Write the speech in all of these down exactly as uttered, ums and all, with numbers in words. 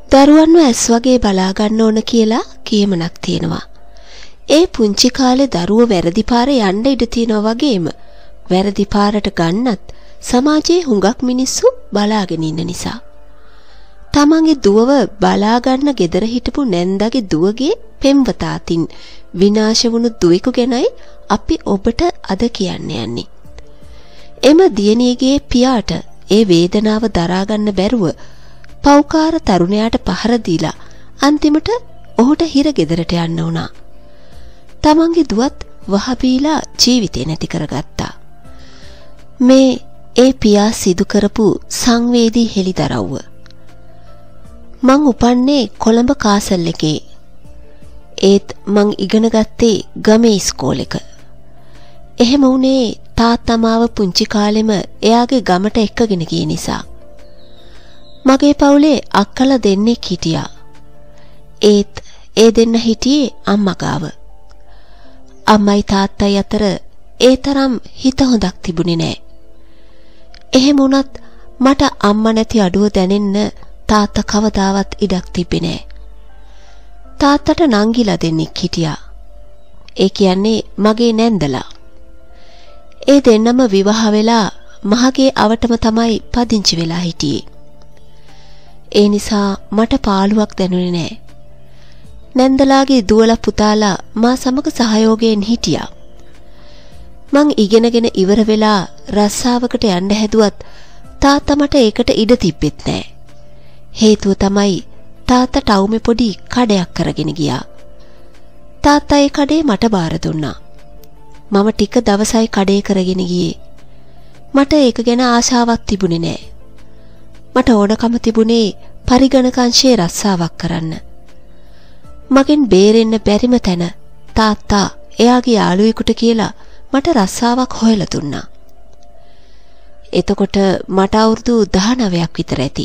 දරුවන්ව ඇස් වගේ බලා ගන්න ඕන කියලා කියමනක් තියෙනවා. ඒ පුංචි කාලේ දරුවෝ වැරදි පාරේ යන්න ඉඩ තියනවා වගේම වැරදි පාරට ගන්නත් සමාජයේ හුඟක් මිනිස්සු බලාගෙන ඉන්න නිසා. තමන්ගේ දුවව බලා ගන්න ගෙදර හිටපු නැන්දාගේ දුවගේ පෙම්වතාතින් විනාශ වුණු දුවෙකු ගැනයි අපි ඔබට අද කියන්න යන්නේ. එම දියණියගේ පියාට ඒ වේදනාව දරා ගන්න බැරුව පෞකාර තරුණයාට පහර දීලා අන්තිමට ඔහුට හිර ගෙදරට යන්න වුණා. තමන්ගේ දුවත් වහබීලා ජීවිතේ නැති කරගත්තා. මේ ඒ පියා සිදු කරපු සංවේදී හෙළිදරව්ව. මං උපන්නේ කොළඹ කාසල් එකේ. ඒත් මං ඉගෙන ගත්තේ ගමේ ඉස්කෝලේක. එහෙම වුණේ තාත්තා මාව පුංචි කාලෙම එයාගේ ගමට එක්කගෙන ගිය නිසා. මගේ පවුලේ අක්කලා දෙන්නෙක් හිටියා. ඒත් ඒ දෙන්න හිටියේ අම්මා ගාව. අම්මයි තාත්තයි අතර ඒ තරම් හිත හොඳක් තිබුණේ නෑ. එහෙම වුණත් මට අම්මා නැති අඩුව දැනෙන්න තාත්තා කවදාවත් ඉඩක් තිබ්බේ නෑ. තාත්තට නංගිලා දෙන්නෙක් හිටියා. ඒ කියන්නේ මගේ නැන්දලා. ඒ දෙන්නම විවාහ වෙලා මහගේ අවටම තමයි පදිංචි වෙලා හිටියේ. ඒ නිසා මට පාළුවක් දැනුනේ නෑ. නැන්දලාගේ දුවලා පුතාලා මා සමග සහයෝගයෙන් හිටියා. මං ඉගෙනගෙන ඉවර වෙලා රස්සාවකට යන්න හැදුවත් තාත්තා මට ඒකට ඉඩ තිබ්බෙත් නෑ. හේතුව තමයි තාත්තා ටවුමේ පොඩි කඩයක් කරගෙන ගියා. තාත්තා ඒ කඩේ මට බාර දුන්නා. මම ටික දවසයි කඩේ කරගෙන ගියේ. මට ඒක ගැන ආශාවක් තිබුණේ නෑ. මට ඕනකම තිබුණේ පරිගණකංශයේ රස්සාවක් කරන්න. මගෙන් බේරෙන්න බැරිම තැන තාත්තා එයාගේ යාළුවෙකුට කියලා මට රස්සාවක් හොයලා දුන්නා. එතකොට මට අවුරුදු දහනවයක් විතර ඇති.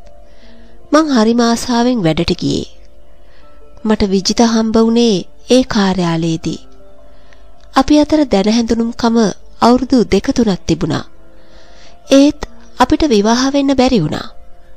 මං හරිම ආසාවෙන් වැඩට ගියේ. මට විජිත හම්බ වුණේ ඒ කාර්යාලයේදී. අපි අතර දැන හැඳුනුම්කම අවුරුදු දෙක තුනක් තිබුණා. ඒත් අපිට විවාහ වෙන්න බැරි වුණා.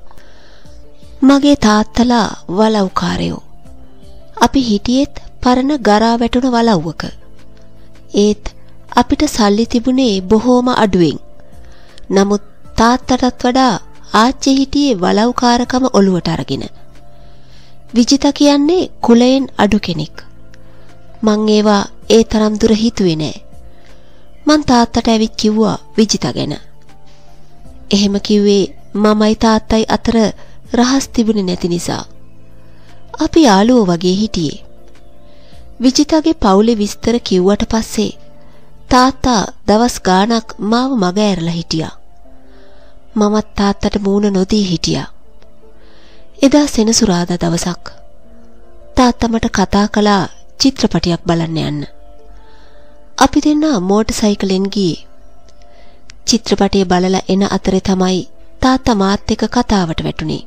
මගේ තාත්තලා වලව්කාරයෝ. අපි හිටියෙත් පරණ ගරා වැටුණ වලව්වක. ඒත් අපිට සල්ලි තිබුණේ බොහෝම අඩුවෙන්. නමුත් තාත්තටත් වඩා ආච්චි හිටියේ වලව්කාරකම ඔලුවට අරගෙන. විජිත කියන්නේ කුලයෙන් අඩු කෙනෙක්. මං ඒවා ඒ තරම් දුර හිතුවේ නෑ. මං තාත්තට ඇවිත් කිව්වා විජිත ගැන. එහෙම කිව්වේ මමයි තාත්තයි අතර රහස් තිබුණේ නැති නිසා. අපි යාළුවෝ වගේ හිටියේ. විජිතගේ පවුලේ විස්තර කිව්වට පස්සේ තාත්තා දවස් ගාණක් මාව මග ඇරලා හිටියා. මමත් තාත්තට මූණ නොදී හිටියා. එදා සෙනසුරාදා දවසක් තාත්තා මට කතා කළා චිත්‍රපටයක් බලන්න යන්න. අපි දෙන්න මෝටර් සයිකලෙන් ගියේ. චිත්‍රපටය බලලා එන අතරේ තමයි තාත්තා මාත් එක්ක කතාවට වැටුනේ.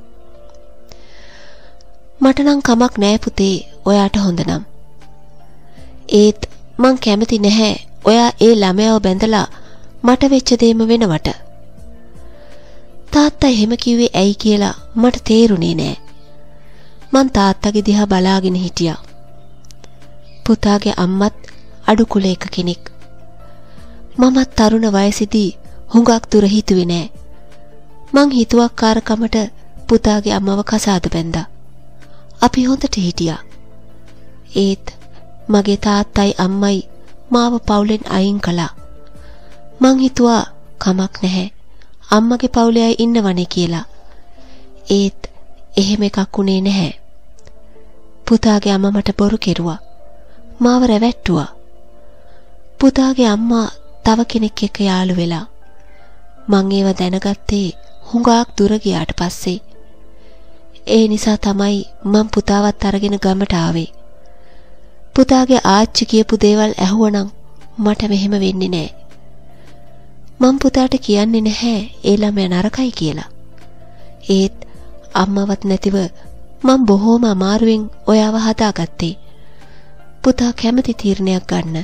මට නම් කමක් නෑ පුතේ ඔයාට හොඳ නම්. ඒත් මං කැමති නැහැ ඔයා ඒ ළමයාව බැඳලා මට වෙච්ච දේම වෙනවට. තාත්තා එහෙම කිව්වේ ඇයි කියලා මට තේරුනේ නෑ. මං තාත්තගේ දිහා බලාගෙන හිටියා. පුතාගේ අම්මත් අඩු කුලයක කෙනෙක්. මමත් තරුණ වයසේදී හුඟක් දුර හිතුවේ නෑ. මං හිතුවක්කාරකමට පුතාගේ අම්මව කසාද බැන්දා. අපි හොඳට හිටියා. ඒත් මගේ තාත්තයි අම්මයි මාව පවුලෙන් අයින් කළා. මං හිතුවා කමක් නැහැ අම්මගේ පවුලේ අය ඉන්නවනේ කියලා. ඒත් එහෙම එකක් උනේ නැහැ. පුතාගේ අම්මා මට බොරු කෙරුවා. මාව රැවැට්ටුවා. පුතාගේ අම්මා තව කෙනෙක් එක්ක යාළු වෙලා. මං ඒව දැනගත්තේ හුඟක් දුර ගියාට පස්සේ. ඒ නිසා තමයි මං පුතාවත් අරගෙන ගමට ආවේ. පුතාගේ ආච්චි කියපු දේවල් ඇහුවනම් මට මෙහෙම වෙන්නේ නෑ. මං පුතාට කියන්නේ නැහැ ඒ ළමයා නරකයි කියලා. ඒත් අම්මවත් නැතිව මං බොහෝම අමාරුවෙන් ඔයාව හදාගත්තේ. පුතා කැමති තීරණයක් ගන්න.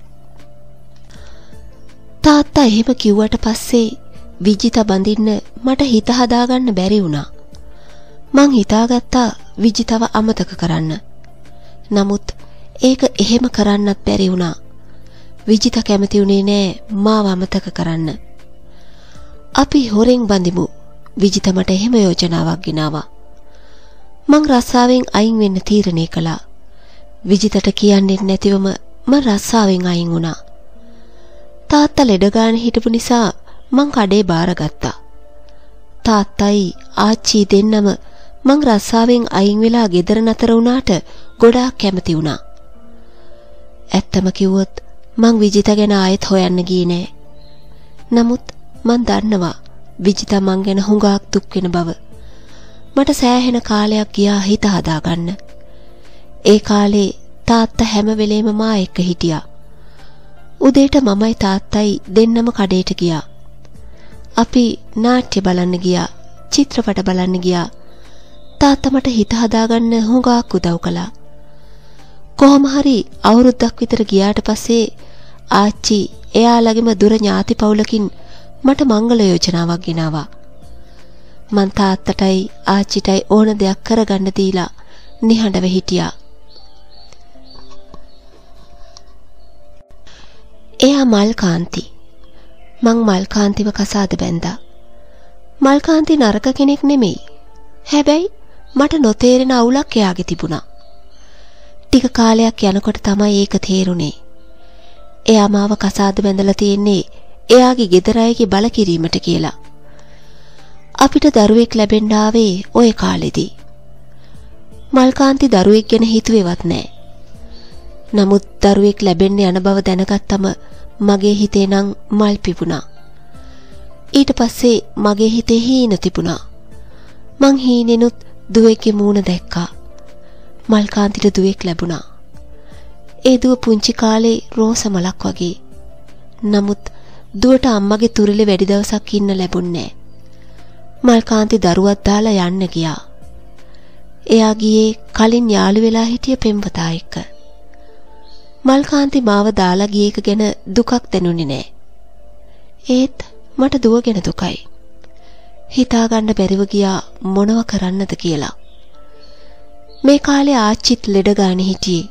තාත්තා එහෙම කිව්වට පස්සේ විජිත බඳින්න මට හිත හදාගන්න බැරි වුණා. මං හිතාගත්තා විජිතව අමතක කරන්න. නමුත් ඒක එහෙම කරන්නත් බැරි වුණා. විජිත කැමති උනේ නෑ මාව අමතක කරන්න. අපි හොරෙන් බඳිමු. විජිත මට එහෙම යෝජනාවක් ගෙනාවා. මං රස්සාවෙන් අයින් වෙන්න තීරණය කළා. විජිතට කියන්නේ නැතිවම මං රස්සාවෙන් අයින් වුණා. තාත්තා ලෙඩ ගාන හිටපු නිසා මං කඩේ බාරගත්තා. තාත්තයි ආච්චි දෙන්නම මං රස්සාවෙන් අයින් වෙලා ගෙදර නතර වුණාට ගොඩාක් කැමති වුණා. ඇත්තම කිව්වොත් මං විජිත ගැන ආයෙත් හොයන්න ගියේ නෑ. නමුත් මං දන්නවා විජිත මං ගැන හුඟක් දුක් වෙන බව. මට සෑහෙන කාලයක් ගියා හිත හදාගන්න. ඒ කාලේ තාත්තා හැම වෙලේම මා එක්ක හිටියා. උදේට මමයි තාත්තයි දෙන්නම කඩේට ගියා. අපි නාට්‍ය බලන්න ගියා, චිත්‍රපට බලන්න ගියා. තාත්තා මට හිත හදාගන්න හුඟක් උදව් කළා. කොහොම හරි අවුරුද්දක් විතර ගියාට පස්සේ ආච්චි එයාලගේම දුර ඥාති පවුලකින් මට මංගල යෝජනාවක් ගෙනාවා. මං තාත්තටයි ආච්චිටයි ඕන දෙයක් කරගන්න දීලා නිහඬව හිටියා. එයා මල්කාන්ති. මං මල්කාන්තිව කසාද බැන්දා. මල්කාන්ති නරක කෙනෙක් නෙමෙයි. හැබැයි මට නොතේරෙන අවුලක් එයාගේ තිබුණා. ටික කාලයක් යනකොට තමයි ඒක තේරුනේ. එයා මාව කසාද බැඳලා තියෙන්නේ එයාගේ ගෙදර අයගේ බල කිරීමට කියලා. අපිට දරුවෙක් ලැබෙන්න ආවේ ওই කාලෙදී. මල්කාන්ති දරුවෙක් ගැන හිතුවේවත් නැහැ. නමුත් දරුවෙක් ලැබෙන්න යන බව දැනගත්තම මගේ හිතේ නම් මල් පිපුණා. ඊට පස්සේ මගේ හිතේ හීන තිබුණා. මං හීනෙනුත් දුවෙක්ගේ මූණ දැක්කා. මල්කාන්තිට දුවෙක් ලැබුණා. ඒ දුව පුංචි කාලේ රෝස මලක් වගේ. නමුත් දුවට අම්මගේ තුරිලේ වැඩි දවසක් ඉන්න ලැබුණේ නැහැ. මල්කාන්ති දරුවක් දාලා යන්න ගියා. එයා ගියේ කලින් යාළු වෙලා හිටිය පෙම්වතා එක්ක. මල්කාන්ති මාව දාලා ගිය එක ගැන දුකක් දැනුනේ නැහැ. ඒත් මට දුව ගැන දුකයි. හිතාගන්න බැරිව ගියා මොනව කරන්නද කියලා. මේ කාලේ ආච්චිත් ලෙඩ ගානේ හිටියේ.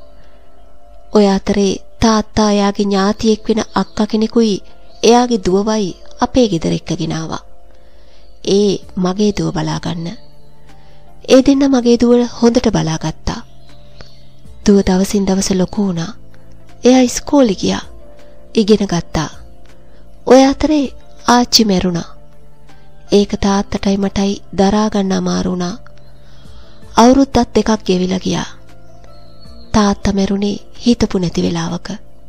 ඔය අතරේ තාත්තා එයාගේ ඥාතියෙක් වෙන අක්කා කෙනෙකුයි එයාගේ දුවවයි අපේ ගෙදර එක්කගෙන ආවා. ඒ මගේ දුව බලාගන්න. ඒ දෙන්න මගේ දුව හොඳට බලාගත්තා. දුව දවසින් දවස ලොකු වුණා. එයා ඉස්කෝලේ ගියා. ඉගෙන ගත්තා. ඔය අතරේ ආච්චි මැරුණා. ඒක තාත්තටයි මටයි දරා ගන්න අමාරු වුණා. අවුරුද්දක් දෙකක් ගෙවිලා ගියා. තාත්තා මැරුණේ හිතපු නැති වෙලාවක.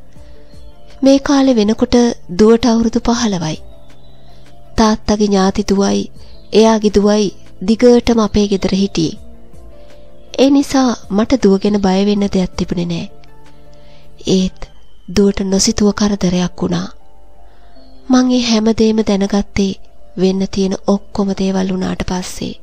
මේ කාලේ වෙනකොට දුවට අවුරුදු පහළොවයි. තාත්තගේ ඥාති දුවයි එයාගේ දුවයි දිගටම අපේ ගෙදර හිටියේ. ඒ නිසා මට දුව ගැන බය වෙන්න දෙයක් තිබුණේ නැහැ. ඒත් දුවට නොසිතුව කරදරයක් වුණා. මං ඒ හැමදේම දැනගත්තේ වෙන්න තියෙන ඔක්කොම දේවල් වුණාට පස්සේ.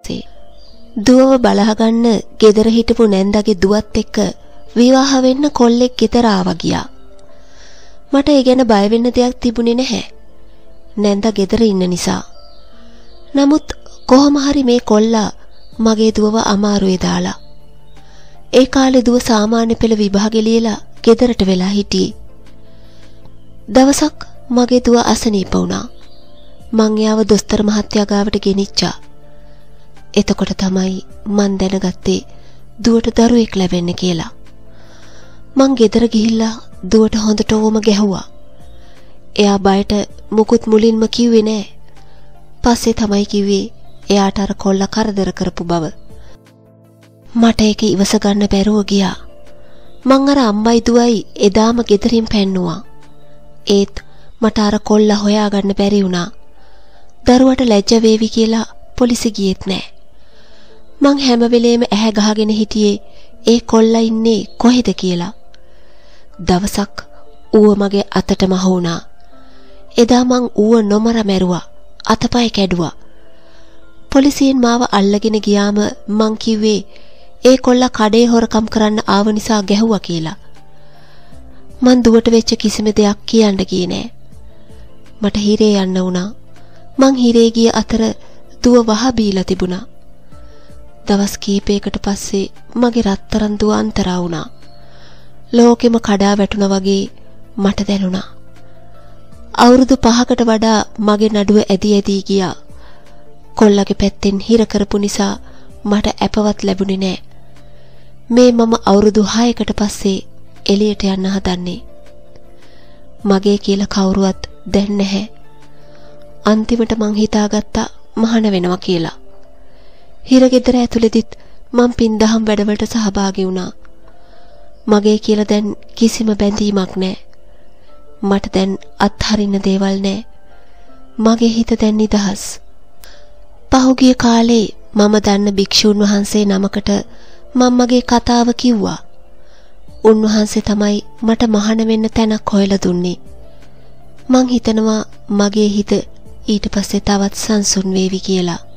දුවව බලාගන්න ගෙදර හිටපු නැන්දගේ දුවත් එක්ක විවාහ වෙන්න කොල්ලෙක් ගෙදර ආවා ගියා. මට ඒ ගැන බය වෙන්න දෙයක් තිබුණේ නැහැ. නැන්දා ගෙදර ඉන්න නිසා. නමුත් කොහොම හරි මේ කොල්ලා මගේ දුවව අමාරුවේ දාලා. ඒ කාලේ දුව සාමාන්‍ය පෙළ විභාගෙ ලියලා ගෙදරට වෙලා හිටියේ. දවසක් මගේ දුව අසනීප වුණා. මං එයාව දොස්තර මහත්තයා ගාවට ගෙනිච්චා. එතකොට තමයි මං දැනගත්තේ දුවට දරුවෙක් ලැබෙන්න කියලා. මං ගෙදර ගිහිල්ලා දුවට හොඳට ඕම ගැහුවා. එයා බයට මුකුත් මුලින්ම කිව්වේ නෑ. පස්සේ තමයි කිව්වේ එයාට අර කොල්ලා කරදර කරපු බව. මට ඒක ඉවස ගන්න බැරුව ගියා. මං අර අම්මයි දුවයි එදාම ගෙදරින් පැන්නුවා. ඒත් මට අර කොල්ලා හොයාගන්න බැරි වුණා. දරුවට ලැජ්ජ වේවි කියලා පොලිසිය ගියෙත් නෑ. මං හැම වෙලේම ඇහැ ගහගෙන හිටියේ ඒ කොල්ලා ඉන්නේ කොහෙද කියලා. දවසක් ඌව මගේ අතට මහ වුණා. එදා මං ඌව නොමර මැරුවා. අතපය කැඩුවා. පොලිසියෙන් මාව අල්ලගෙන ගියාම මං කිව්වේ ඒ කොල්ලා කඩේ හොරකම් කරන්න ආව නිසා ගැහුවා කියලා. මං දුවට වෙච්ච කිසිම දෙයක් කියන්න ගියේ නෑ. මට හිරේ යන්න වුණා. මං හිරේ ගිය අතර දුව වහ බීලා තිබුණා. දවස් කීපයකට පස්සේ මගේ රත්තරන් දුව අන්තරා වුණා. ලෝකෙම කඩා වැටුණා වගේ මට දැනුණා. අවුරුදු පහකට වඩා මගේ නඩුව ඇදී ඇදී ගියා. කොල්ලගේ පැත්තෙන් හිර කරපු නිසා මට අපවත් ලැබුණේ නෑ. මේ මම අවුරුදු හයකට පස්සේ එළියට යන්න හදන්නේ. මගේ කියලා කවුරුවත් දැන් නැහැ. අන්තිමට මං හිතාගත්තා මහාන වෙනවා කියලා. හිරගෙදර ඇතුළෙදිත් මං පින්දහම් වැඩවලට සහභාගී වුණා. මගේ කියලා දැන් කිසිම බැඳීමක් නැහැ. මට දැන් අත්හරින්න දේවල් නැහැ. මගේ හිත දැන් නිදහස්. පහුගිය කාලේ මම දන්න භික්ෂුන් වහන්සේ නමකට මම මගේ කතාව කිව්වා. උන්වහන්සේ තමයි මට මහාන වෙන්න තැනක් හොයලා දුන්නේ. මං හිතනවා මගේ හිත ඊට පස්සේ තවත් සංසුන් වේවි කියලා.